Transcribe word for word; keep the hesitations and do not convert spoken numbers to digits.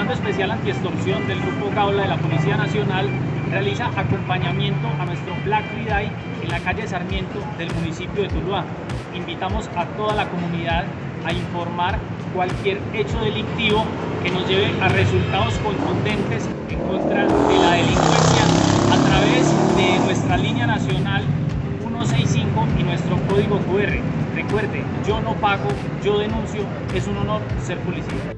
Comando Especial Antiextorsión del Grupo Gaula de la Policía Nacional realiza acompañamiento a nuestro Black Friday en la calle Sarmiento del municipio de Tuluá. Invitamos a toda la comunidad a informar cualquier hecho delictivo que nos lleve a resultados contundentes en contra de la delincuencia a través de nuestra línea nacional ciento sesenta y cinco y nuestro código Q R. Recuerde, yo no pago, yo denuncio, es un honor ser policía.